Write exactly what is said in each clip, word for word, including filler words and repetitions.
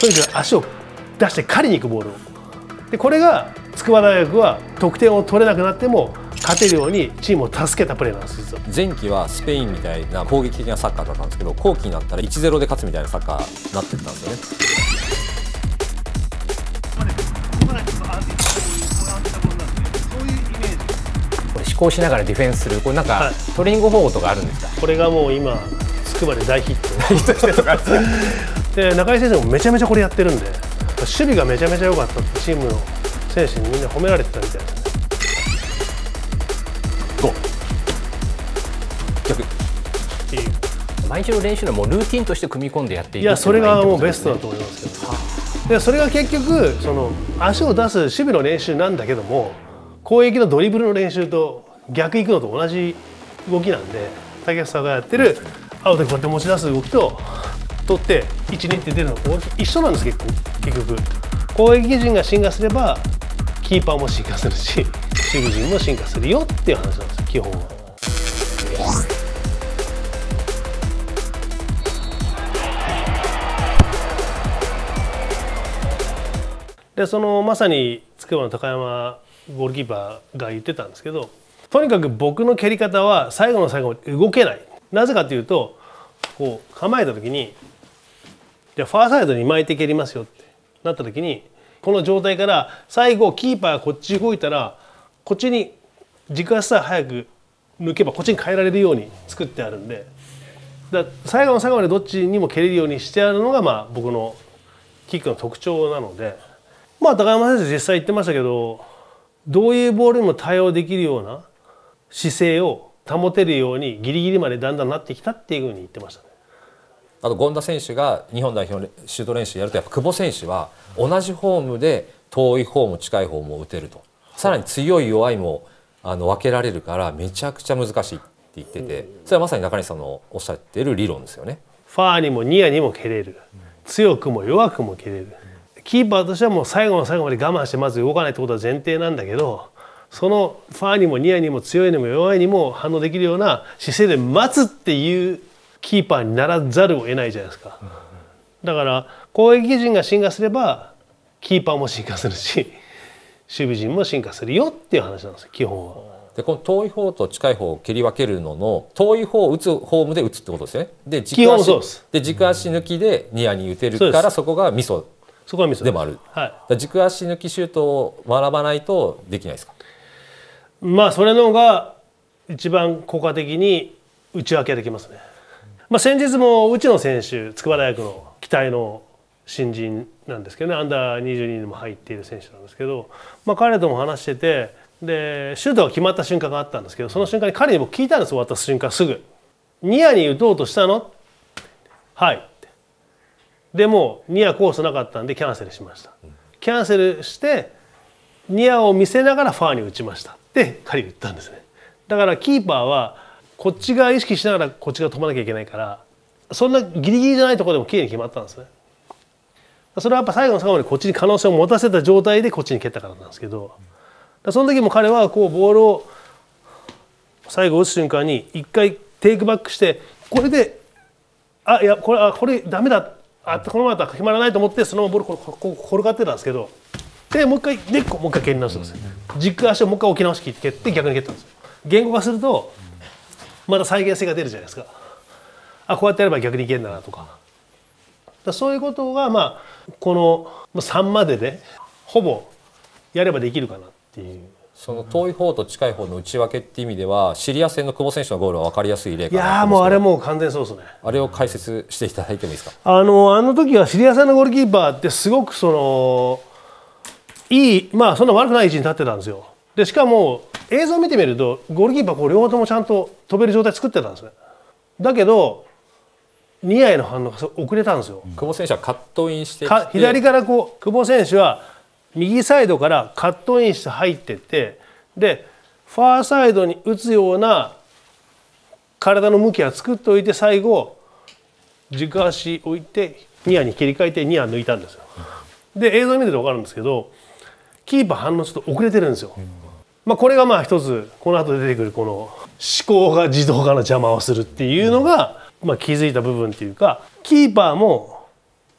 とにかく足を出して狩りに行くボールを。でこれが筑波大学は得点を取れなくなっても勝てるようにチームを助けたプレーなんです実は。 前期はスペインみたいな攻撃的なサッカーだったんですけど、後期になったらいちたいゼロで勝つみたいなサッカーになってったんですよね。 試行しながらディフェンスする、これなんか、はい、トレーニング方法とかあるんですか？ これがもう今筑波で大ヒットで中井先生もめちゃめちゃこれやってるんで、守備がめちゃめちゃ良かったってチームの選手にみんな褒められてたみたいな。 ご逆毎日の練習のもうルーティンとして組み込んでやっていく。 いやそれがもうベストだと思いますけど、でそれが結局その足を出す守備の練習なんだけども、攻撃のドリブルの練習と逆行くのと同じ動きなんで、竹内さんがやってるアウトでこうやって持ち出す動きと取っていちにって出るのと一緒なんです結構結局。攻撃陣が進化すればキーパーも進化するし守備陣も進化するよっていう話なんですよ基本は。でそのまさに筑波の高山ゴールキーパーが言ってたんですけど、とにかく僕の蹴り方は最後の最後まで動けない。なぜかというとこう構えた時にじゃあファーサイドに巻いて蹴りますよってなった時に、この状態から最後キーパーがこっち動いたらこっちに軸足さえ早く抜けばこっちに変えられるように作ってあるんで、だ最後の最後までどっちにも蹴れるようにしてあるのがまあ僕のキックの特徴なので、まあ高山先生実際言ってましたけど、どういうボールにも対応できるような姿勢を保てるようにギリギリまでだんだんなってきたっていうふうに言ってましたね。 あと権田選手が日本代表のシュート練習やると、やっぱ久保選手は同じフォームで遠い方も近い方も打てると、さらに強い弱いもあの分けられるからめちゃくちゃ難しいって言ってて、それはまさに中西さんのおっしゃっている理論ですよね。 ファーにもニアにも蹴れる、強くも弱くも蹴れる。キーパーとしてはもう最後の最後まで我慢してまず動かないってことは前提なんだけど、そのファーにもニアにも強いにも弱いにも反応できるような姿勢で待つっていうキーパーにならざるを得ないじゃないですか。だから攻撃陣が進化すればキーパーも進化するし守備陣も進化するよっていう話なんですよ基本は。 でこの遠い方と近い方を切り分けるのの、遠い方を打つフォームで打つってことですよね。で軸足そうですで軸足抜きでニアに打てるから、そこがミソそこはミソでもある。 はい、 軸足抜きシュートを学ばないとできないですか？ まあそれの方が一番効果的に打ち分けできますね。まあ、先日も内野選手、筑波大学の期待の新人なんですけどね、アンダーにじゅうににも入っている選手なんですけど、まあ、彼とも話してて、でシュートが決まった瞬間があったんですけど、その瞬間に彼に僕聞いたんですよ。終わった瞬間すぐ「ニアに打とうとしたの？」はいってでもニアコースなかったんでキャンセルしました。キャンセルしてニアを見せながらファーに打ちましたって彼言ったんですね。だからキーパーはこっち側意識しながらこっち側飛ばなきゃいけないから、そんなギリギリじゃないところでもきれいに決まったんですね。それはやっぱ最後の最後までこっちに可能性を持たせた状態でこっちに蹴ったからなんですけど、その時も彼はこうボールを最後打つ瞬間に一回テイクバックして、これであいやこれあこれダメだ、あこのままだったら決まらないと思ってそのままボールこう転がってたんですけど、でもう一回でもう一回蹴り直すんですよ。軸足をもう一回置き直し蹴って逆に蹴ったんですよ。言語化するとまた再現性が出るじゃないですか。あこうやってやれば逆にいけるんだなとか。だそういうことがまあこのさんまででほぼやればできるかなっていう。 その遠い方と近い方の内訳っていう意味では、シリア戦の久保選手のゴールは分かりやすい例かなと思うんですけど。いやーもうあれもう完全そうですね。あれを解説していただいてもいいですか？あのあの時はシリア戦のゴールキーパーってすごくそのいい、まあそんな悪くない位置に立ってたんですよ。でしかも映像を見てみるとゴールキーパーこう両方ともちゃんと飛べる状態作ってたんですね。だけどニアへの反応が遅れたんですよ。久保選手はカットインしてきて、左からこう久保選手は右サイドからカットインして入っていって、でファーサイドに打つような体の向きは作っておいて、最後軸足置いてニアに切り替えてニア抜いたんですよ。で映像を見ると分かるんですけど、キーパー反応ちょっと遅れてるんですよ。まあこれがまあ一つこの後出てくるこの思考が自動化の邪魔をするっていうのがまあ気づいた部分っていうか、キーパーも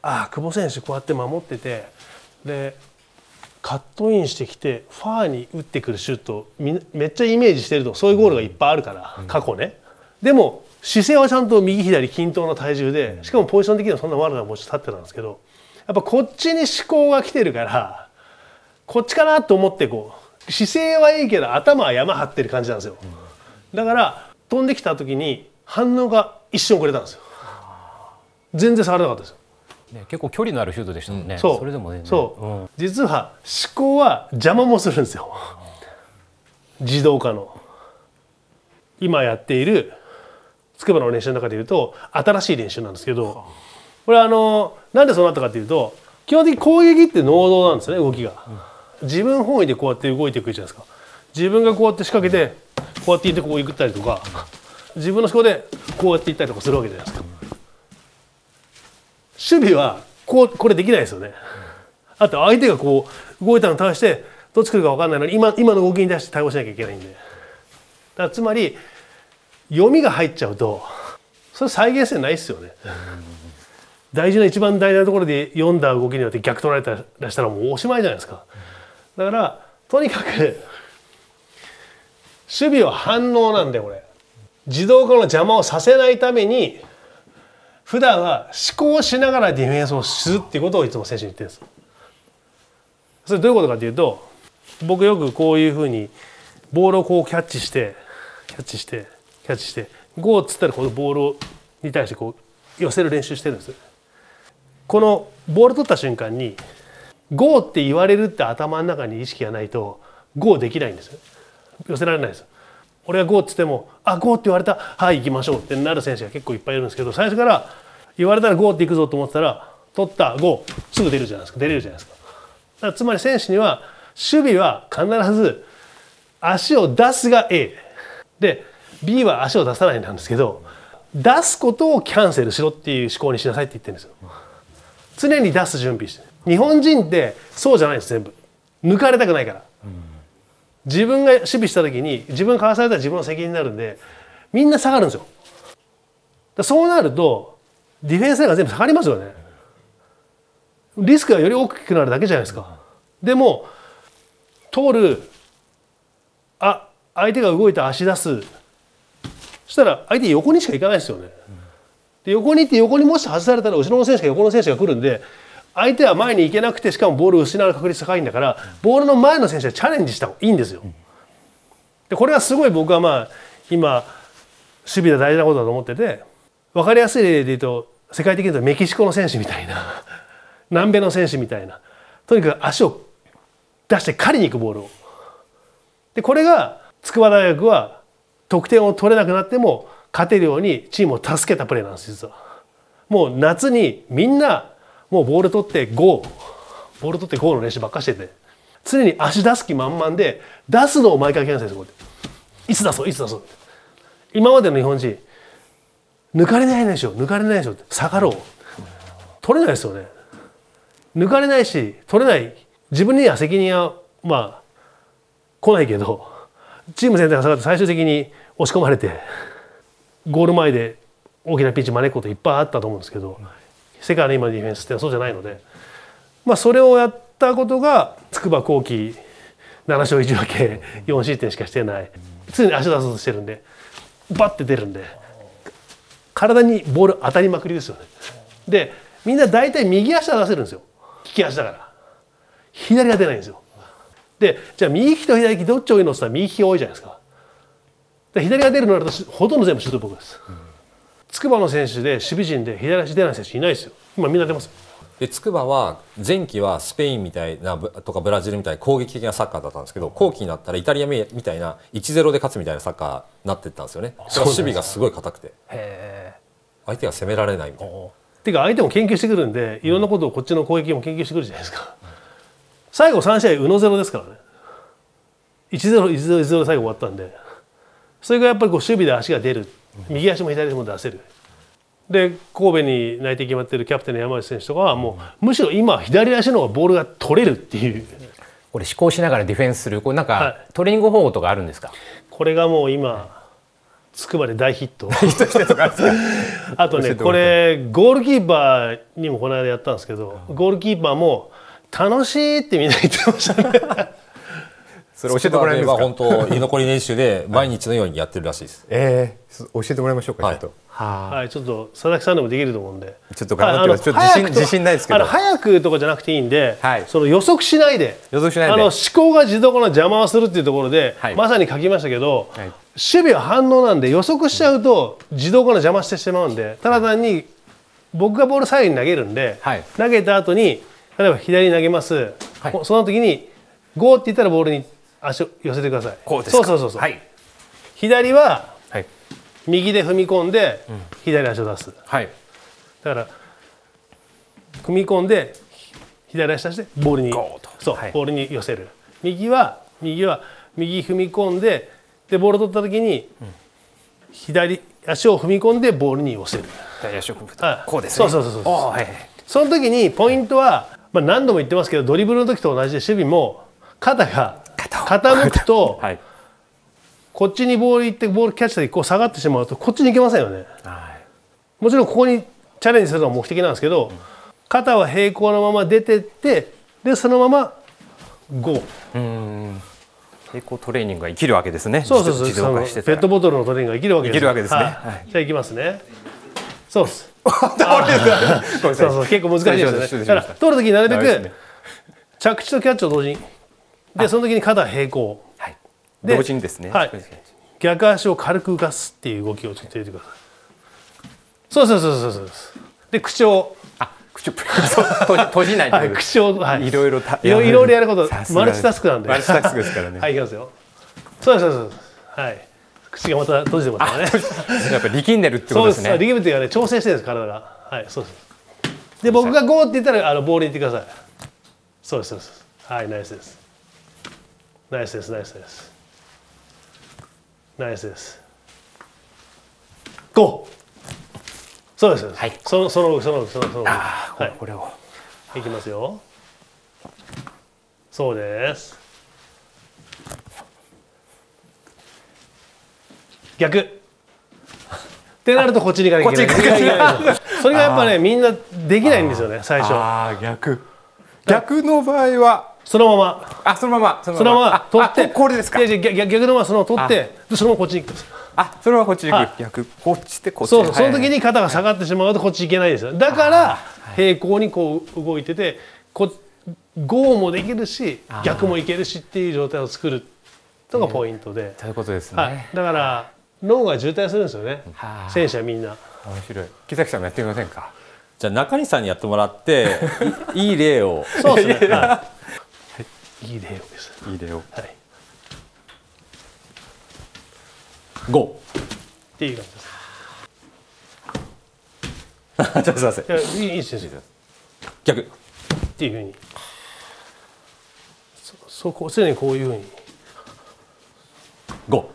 ああ久保選手こうやって守っててでカットインしてきてファーに打ってくるシュートめっちゃイメージしてるとそういうゴールがいっぱいあるから過去ね。でも姿勢はちゃんと右左均等な体重でしかもポジション的にはそんな悪なポジション立ってたんですけどやっぱこっちに思考が来てるからこっちかなと思ってこう姿勢はいいけど頭は山張ってる感じなんですよ。だから飛んできた時に反応が一瞬遅れたんですよ。全然触れなかったですよ。 ね、結構距離のあるシュートでしたもんね。 うん、そうそれでもね。 そう、 うん、 実は思考は邪魔もするんですよ。自動化の今やっている筑波の練習の中でいうと新しい練習なんですけどこれはあのなんでそうなったかというと基本的に攻撃って能動なんですよね動きが。自分本位でこうやって動いていくじゃないですか。自分がこうやって仕掛けてこうやっていってこう行ったりとか自分の思考でこうやっていったりとかするわけじゃないですか。守備はこうこれできないですよね。あと相手がこう動いたのに対してどっち来るか分かんないのに 今, 今の動きに対して対応しなきゃいけないんでだからつまり読みが入っちゃうとそれ再現性ないですよね。大事な一番大事なところで読んだ動きによって逆取られたらしたらもうおしまいじゃないですか。だからとにかく守備は反応なんでこれ自動化の邪魔をさせないために普段は思考しながらディフェンスをするっていうことをいつも選手に言ってるんです。それどういうことかというと僕よくこういうふうにボールをこうキャッチしてキャッチしてキャッチしてゴーっつったらこのボールに対してこう寄せる練習してるんです。このボール取った瞬間にゴーって言われるって頭の中に意識がないとゴーできないんですよ。寄せられないです。俺がゴーっつってもあゴーって言われたはい行きましょうってなる選手が結構いっぱいいるんですけど最初から言われたらゴーって行くぞと思ってたら取ったゴーすぐ出るじゃないですか出れるじゃないですか。だからつまり選手には守備は必ず足を出すが A で B は足を出さないなんですけど出すことをキャンセルしろっていう思考にしなさいって言ってるんですよ。常に出す準備して日本人ってそうじゃないです全部抜かれたくないから。自分が守備した時に自分がかわされたら自分の責任になるんでみんな下がるんですよ。そうなるとディフェンスラインが全部下がりますよね。リスクがより大きくなるだけじゃないですか。でも通るあ相手が動いて足出すそしたら相手横にしか行かないですよね。で横に行って横にもし外されたら後ろの選手が横の選手が来るんで相手は前に行けなくてしかもボールを失う確率高いんだからボールの前の選手はチャレンジした方がいいんですよ。でこれはすごい僕はまあ今守備で大事なことだと思ってて分かりやすい例で言うと世界的に言うとメキシコの選手みたいな南米の選手みたいなとにかく足を出して狩りに行くボールをでこれが筑波大学は得点を取れなくなっても勝てるようにチームを助けたプレーなんです実は。もう夏にみんなもうボール取ってゴーボール取ってゴーの練習ばっかしてて常に足出す気満々で出すのを毎回キャンセルするこうやっていつ出そういつ出そう今までの日本人抜かれないでしょ抜かれないでしょって下がろう取れないですよね。抜かれないし取れない自分には責任はまあ来ないけどチーム全体が下がって最終的に押し込まれてゴール前で大きなピンチ招くこといっぱいあったと思うんですけど世界の今のディフェンスってそうじゃないので、まあ、それをやったことが筑波後期なな勝いち分けよん失点しかしてない常に足出そうとしてるんでバッて出るんで体にボール当たりまくりですよね。でみんな大体右足は出せるんですよ利き足だから左が出ないんですよ。でじゃあ右利きと左利きどっち多いのって言ったら右利きが多いじゃないですか。で左が出るのだとほとんど全部シュートボールです。筑波の選手で守備陣で左足出ない選手いないですよ。今みんな出ます。 で筑波は前期はスペインみたいなとかブラジルみたいな攻撃的なサッカーだったんですけど後期になったらイタリアみたいな いちたいゼロ で勝つみたいなサッカーになっていったんですよね。それは守備がすごい硬くて相手が攻められないみたいな。 っていうか相手も研究してくるんでいろんなことをこっちの攻撃も研究してくるじゃないですか。最後さん試合ウノゼロですからね。いちたいゼロ いちたいゼロ いちたいゼロで最後終わったんでそれがやっぱりこう守備で足が出る右足も左足も出せる。で神戸に内定決まっているキャプテンの山内選手とかはもうむしろ今左足の方がボールが取れるっていう。 これ思考しながらディフェンスするこれなんかトレーニング方法とかあるんですか。 これがもう今筑波で大ヒットあとねこれゴールキーパーにもこの間やったんですけど、ゴールキーパーも楽しいってみんな言ってましたねそれ教えてもらえますか。 本当居残り練習で毎日のようにやってるらしいです。 ええー、教えてもらいましょうか、 はい、 ちょっと。 はい、ちょっと佐々木さんでもできると思うんで。 ちょっと頑張ってます。ちょっと自信自信ないですけど。 あの早くとかじゃなくていいんで、 はい、 その予測しないで。 予測しないで。 あの思考が自動化の邪魔をするっていうところで、はい、まさに書きましたけど、はい、守備は反応なんで予測しちゃうと自動化の邪魔してしまうんで、ただ単に僕がボール左右に投げるんで、はい、投げた後に例えば左に投げます。はい、その時にゴーって言ったらボールに足を寄せてください。 こうですか。 そうそうそうそう。 はい、 左は右で踏み込んで左足を出す。はい、だから踏み込んで左足出してボールにそう、はい、ボールに寄せる。右は右は右踏み込んででボールを取った時に左足を踏み込んでボールに寄せる。 左足を踏むとこうですね。そうそうそうそう。はい、その時にポイントは、まあ、何度も言ってますけどドリブルの時と同じで守備も肩が傾くと、はい、こっちにボール行ってボールキャッチした時こう下がってしまうとこっちに行けませんよね。はい、もちろんここにチャレンジするのが目的なんですけど、うん、肩は平行のまま出てってでそのままゴー。うん平行トレーニングが生きるわけですね。 そうそうそう。ペットボトルのトレーニングが生きるわけです。 生きるわけですね。はいはい、じゃあいきますね。そうです。そうそう結構難しいですよね。だから取る時になるべく着地とキャッチを同時に。でその時に肩平行。 はい、同時にですね。はい、 逆足を軽く浮かすっていう動きをちょっと入れてください。そうそうそうそうそう。で口を。 口を閉じないと、 はい、口を、はい、 いろいろいろいろやることマルチタスクなんで。 マルチタスクですからね。 はい、いきますよ。そうですそうです。はい。口がまた閉じてますからね。 やっぱ力んでるってことですね。 そうです。力むっていうかね調整してるんです体が。はい、そうです。で僕がゴーって言ったらあのボールに行ってください。そうですそうです。はい、ナイスです。ナイスですナイスです。ナイスです。ゴー。そうです。はい。そのそのそのそのその。 ああ、これを。 いきますよ。そうです。逆。ってなるとこっちに行かなきゃいけない。それがやっぱねみんなできないんですよね最初。 ああ逆。逆の場合はそのまま。 あそのままそのまま取って。 これですか。 逆逆のままその取ってでそのままこっちに行く。 あ、それはこっち行く。逆、こっちでこっち。 そう、その時に肩が下がってしまうとこっち行けないですよ。だから平行にこう動いてて、こゴーもできるし、逆もいけるしっていう状態を作るのがポイントで。 ということですね。 だから脳が渋滞するんですよね。選手はみんな。 面白い。木崎さんもやってみませんか。 じゃあ中西さんにやってもらっていい例を。 そうですね。いい例をです。 いい例を。はい。 ゴーっていう感じです。 ちょっとすみません。 いやいいですよ。 逆っていうふうに。そそこ常にこういうふうに。 ゴ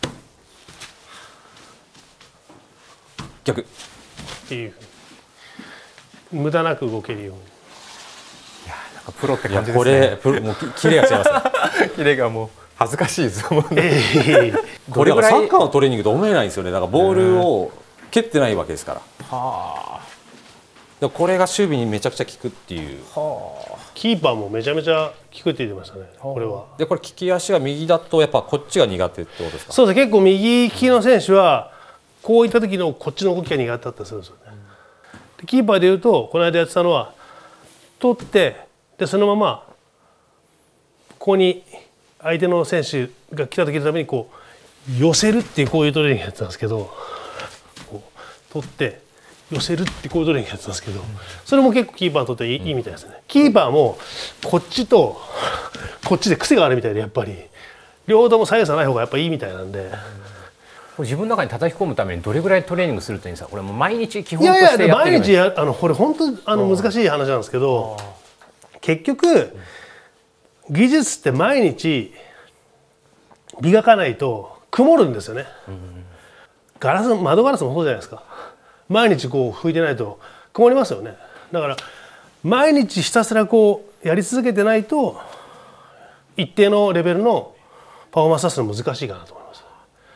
ー逆っていうふうに。無駄なく動けるように。いやなんかプロって感じですね。 これプロもうキレが違いますね。 キレがもう。恥ずかしいですもんね。 これサッカーのトレーニングと思えないんですよね。だからボールを蹴ってないわけですから。はあ。これが守備にめちゃくちゃ効くっていう。 はあ。キーパーもめちゃめちゃ効くって言ってましたね。これは。 でこれ利き足が右だとやっぱこっちが苦手ってことですか。 そうです。結構右利きの選手はこういった時のこっちの動きが苦手だったりするんですよね。でキーパーでいうとこの間やってたのは取ってでそのままここに。相手の選手が来た時のためにこう寄せるっていうこういうトレーニングやってたんですけどこう取って寄せるってこういうトレーニングやってたんですけどそれも結構キーパーにとっていいみたいですね。キーパーもこっちとこっちで癖があるみたいでやっぱり両方とも左右差ない方がやっぱいいみたいなんで。 自分の中に叩き込むためにどれぐらいトレーニングするといいんですか。これも毎日基本としてやってる。 いやいや毎日やあのこれ本当あの難しい話なんですけど結局。技術って毎日磨かないと曇るんですよね。ガラス窓ガラスもそうじゃないですか。毎日こう拭いてないと曇りますよね。だから毎日ひたすらこうやり続けてないと一定のレベルのパフォーマンス出すの難しいかなと思います。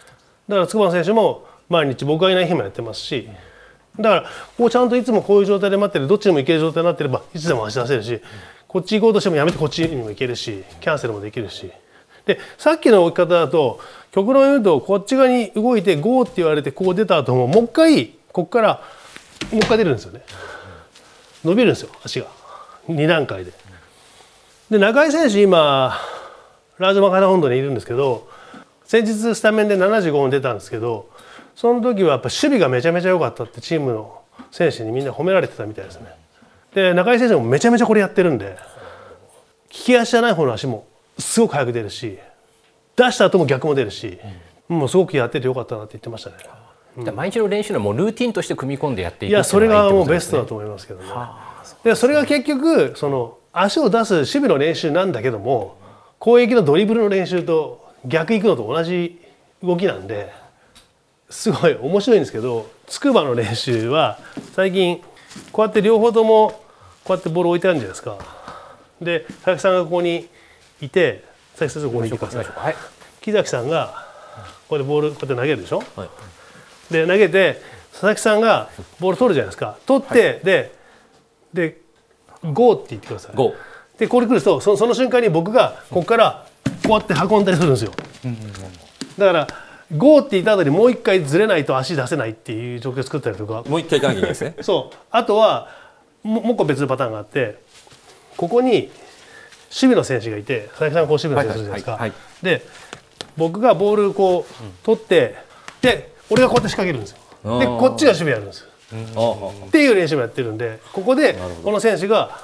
だから筑波の選手も毎日僕がいない日もやってますし、だからこうちゃんといつもこういう状態で待ってる、どっちでも行ける状態になってればいつでも足出せるし、こっち行こうとしてもやめてこっちにも行けるし、キャンセルもできるし。でさっきの動き方だと極論言うとこっち側に動いてゴーって言われてこう出た後ももう一回ここからもう一回出るんですよね。伸びるんですよ足がに段階で。で中井選手今ラージマカナ本土にいるんですけど、先日スタメンでななじゅうごほん出たんですけど、その時はやっぱ守備がめちゃめちゃ良かったってチームの選手にみんな褒められてたみたいですね。で中井選手もめちゃめちゃこれやってるんで、利き足じゃない方の足もすごく速く出るし、出した後も逆も出るし、うん、もうすごくやっててよかったなって言ってましたね。 うん、毎日の練習のもうルーティンとして組み込んでやっていくっていうのがいいってことですね。 いやそれがもうベストだと思いますけどね。でそれが結局その足を出す守備の練習なんだけども、攻撃のドリブルの練習と逆行くのと同じ動きなんで、すごい面白いんですけど、筑波の練習は最近こうやって両方ともこうやってボール置いてあるんじゃないですか。で佐々木さんがここにいて、佐々木さんがここにいてください。はい、木崎さんがここでボールこうやって投げるでしょ。はい、で投げて佐々木さんがボール取るじゃないですか。取って、はい、ででゴーって言ってください。ゴーでこれ来ると そ, その瞬間に僕がここからこうやって運んだりするんですよ。だからゴーって言った後にもう一回ずれないと足出せないっていう状況を作ったりとか、 もう一回行かなきゃいけないですね。 そうあとはもう一個別のパターンがあって、ここに守備の選手がいて、佐々木さんがこう守備の選手じゃないですか。で僕がボールをこう取って、で俺がこうやって仕掛けるんですよ。でこっちが守備やるんですよ。っていう練習もやってるんで、ここでこの選手が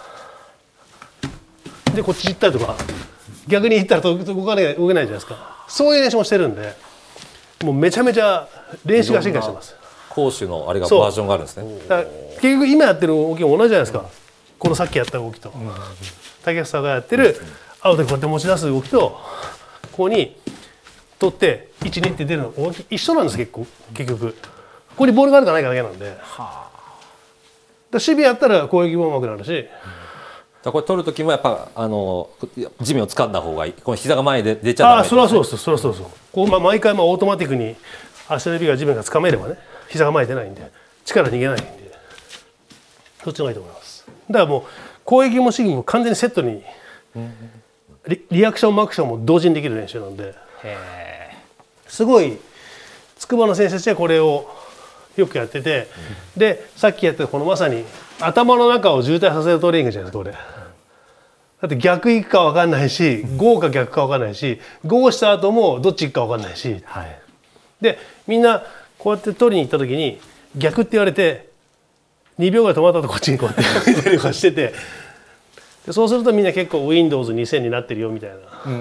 でこっち行ったりとか逆に行ったら動かない動けないじゃないですか。そういう練習もしてるんで、もうめちゃめちゃ練習が進化してます。 攻守のあれがバージョンがあるんですね。 だから結局今やってる動きも同じじゃないですか。このさっきやった動きと竹下がやってるアウトでこうやって持ち出す動きと、ここに取っていちにって出るの動き一緒なんです。結構結局ここにボールがあるかないかだけなんで、だ守備やったら攻撃もうまくなるし、 これ取る時もやっぱあの地面を掴んだ方がいい。この膝が前で出ちゃダメ、ね。ああそれはそうです。それはそうです。こう、まあ、毎回まあオートマティックに足の指が地面が掴めればね、膝が前に出ないんで力逃げないんで、どっちがいいと思います。だからもう攻撃も守備も完全にセットに リ, リアクションもアクションも同時にできる練習なんで、すごい筑波の選手たちはこれをよくやってて、うん、でさっきやったこのまさに頭の中を渋滞させるトレーニングじゃないですかこれ。だって逆行くか分かんないし、ゴーか逆か分かんないし、ゴーした後もどっち行くか分かんないし、はい、でみんなこうやって取りに行った時に逆って言われてにびょうぐらい止まったとこっちにこうやって見たりとかしてて、でそうするとみんな結構 ウィンドウズにせん になってるよみたいな。うん、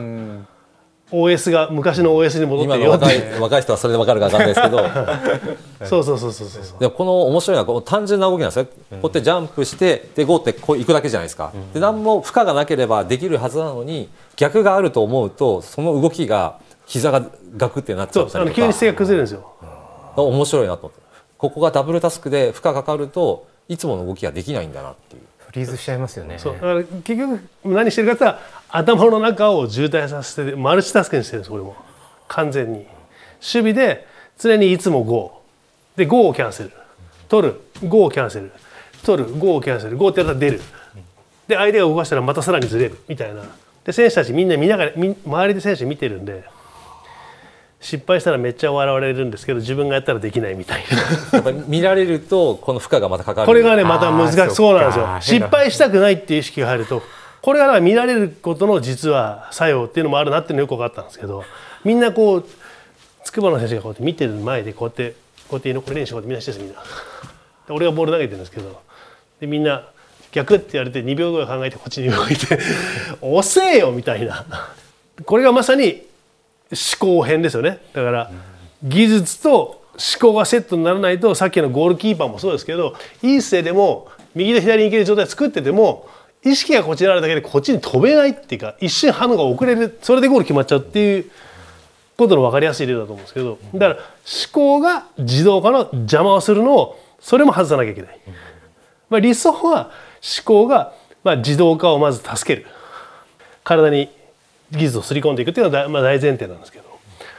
オーエス が昔の オーエス に戻ってるよって。 今の若い、若い人はそれで分かるか分かんないですけどそうそうそうそうそう。 でこの面白いのはこの単純な動きなんですよ。こうやってジャンプしてでゴーってこう行くだけじゃないですか。で何も負荷がなければできるはずなのに、逆があると思うとその動きが膝がガクってなっちゃったりとか、 急に姿勢が崩れるんですよ。 面白いなと思って、ここがダブルタスクで負荷がかかるといつもの動きができないんだなっていう。 フリーズしちゃいますよね。 そうだから結局何してるかって頭の中を渋滞させてマルチタスクにしてるんです。これも完全に守備で常にいつもゴーでゴーをキャンセル取る、ゴーをキャンセル取る、ゴーをキャンセル、ゴーってやったら出るで相手が動かしたらまたさらにずれるみたいな。で選手たちみんな見ながら周りで選手見てるんで、失敗したらめっちゃ笑われるんですけど自分がやったらできないみたいな。 やっぱり見られるとこの負荷がまたかかる。 これがねまた難しい。そうなんですよ。失敗したくないっていう意識が入ると、これが見られることの実は作用っていうのもあるなっていうのよく分かったんですけど、みんなこう筑波の選手がこうやって見てる前でこうやってこうやって居残り練習こうやってみんなしてるんです。みんなで俺がボール投げてるんですけど、でみんな逆って言われてにびょうぐらい考えてこっちに動いて遅えよみたいな。これがまさに思考編ですよね。だから技術と思考がセットにならないと、さっきのゴールキーパーもそうですけど、いい姿勢でも右と左に行ける状態を作ってても意識がこっちにあるだけでこっちに飛べないっていうか、一瞬反応が遅れる、それでゴール決まっちゃうっていうことの分かりやすい例だと思うんですけど、だから思考が自動化の邪魔をするのをそれも外さなきゃいけない。まあ、理想は思考がまあ自動化をまず助ける、体に技術をすり込んでいくっていうのがまあ大前提なんですけど、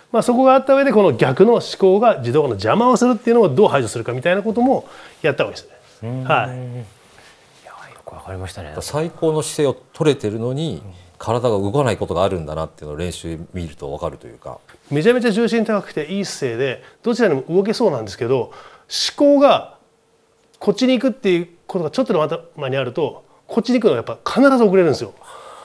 まあ、そこがあった上でこの逆の思考が自動化の邪魔をするっていうのをどう排除するかみたいなこともやった方がいいですね。はい。いやよくわかりましたね。 最高の姿勢を取れてるのに体が動かないことがあるんだなっていうのを練習見るとわかるというか。 めちゃめちゃ重心高くていい姿勢でどちらにも動けそうなんですけど、思考がこっちに行くっていうことがちょっとでも頭にあるとこっちに行くのはやっぱ必ず遅れるんですよ。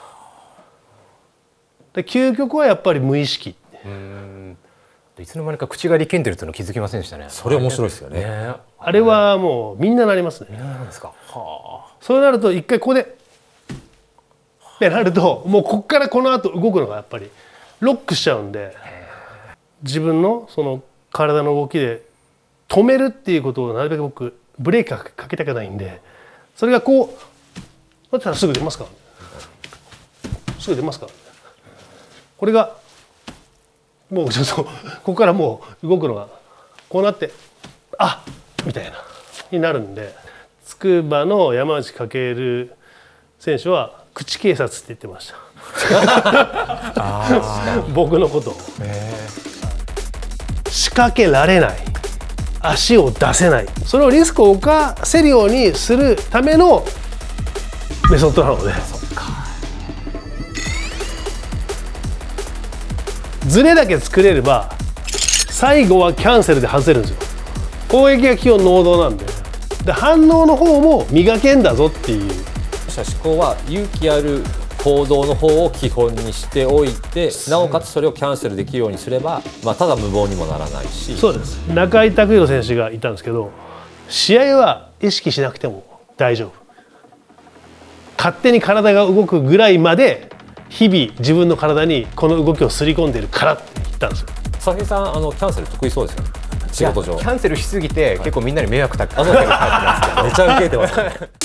で究極はやっぱり無意識。 うんいつの間にか口が力んでるっていうの気づきませんでしたね。 それ面白いですよね。 ねあれはもうみんななりますね。 みんななるんですか。はあ。 そうなると一回ここでってなるともうここからこの後動くのがやっぱりロックしちゃうんで、自分のその体の動きで止めるっていうことをなるべく僕ブレーキかけたくないんで、それがこうだったらすぐ出ますから、ね、すぐ出ますから、ね、これがもうちょっとここからもう動くのがこうなってあっみたいなになるんで、筑波の山内翔選手は口警察って言ってました僕のことを。仕掛けられない、足を出せない、それをリスクを冒せるようにするためのメソッドなので、ズレだけ作れれば最後はキャンセルで外せるんですよ。攻撃が基本能動なんで、で反応の方も磨けんだぞっていう。 思考は勇気ある行動の方を基本にしておいて、なおかつそれをキャンセルできるようにすれば、まあ、ただ無謀にもならないし。 そうです。中井拓弘選手がいたんですけど、試合は意識しなくても大丈夫、勝手に体が動くぐらいまで日々自分の体にこの動きをすり込んでるからって言ったんですよ。 佐々木さん、あのキャンセル得意そうですよね、仕事上。 キャンセルしすぎて、はい、結構みんなに迷惑かけてるタイプなんですけどめちゃ受けてますね